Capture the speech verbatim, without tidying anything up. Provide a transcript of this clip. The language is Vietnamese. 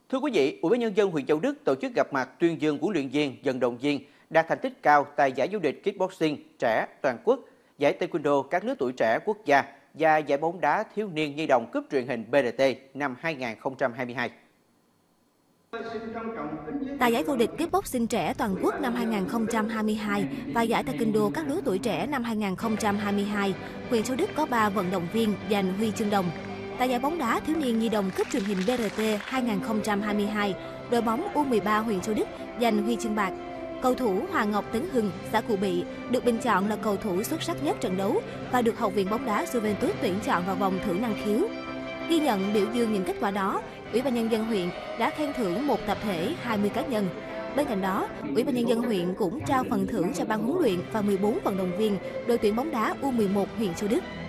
Thưa quý vị, Ủy ban nhân dân huyện Châu Đức tổ chức gặp mặt tuyên dương huấn luyện viên, vận động viên đạt thành tích cao tại giải vô địch kickboxing trẻ toàn quốc, giải taekwondo các lứa tuổi trẻ quốc gia và giải bóng đá thiếu niên nhi đồng cúp truyền hình bê rờ tê năm hai nghìn không trăm hai mươi hai. Tại giải vô địch kickboxing trẻ toàn quốc năm hai nghìn không trăm hai mươi hai và giải taekwondo các lứa tuổi trẻ năm hai nghìn không trăm hai mươi hai, huyện Châu Đức có ba vận động viên giành huy chương đồng. Tại giải bóng đá thiếu niên nhi đồng cúp truyền hình bê rờ tê hai nghìn không trăm hai mươi hai, đội bóng u mười ba huyện Châu Đức giành huy chương bạc. Cầu thủ Hoàng Ngọc Tấn Hưng, xã Cụ Bị được bình chọn là cầu thủ xuất sắc nhất trận đấu và được Học viện bóng đá Juventus tuyển chọn vào vòng thử năng khiếu. Ghi nhận biểu dương những kết quả đó, Ủy ban nhân dân huyện đã khen thưởng một tập thể, hai mươi cá nhân. Bên cạnh đó, Ủy ban nhân dân huyện cũng trao phần thưởng cho ban huấn luyện và mười bốn vận động viên đội tuyển bóng đá u mười một huyện Châu Đức.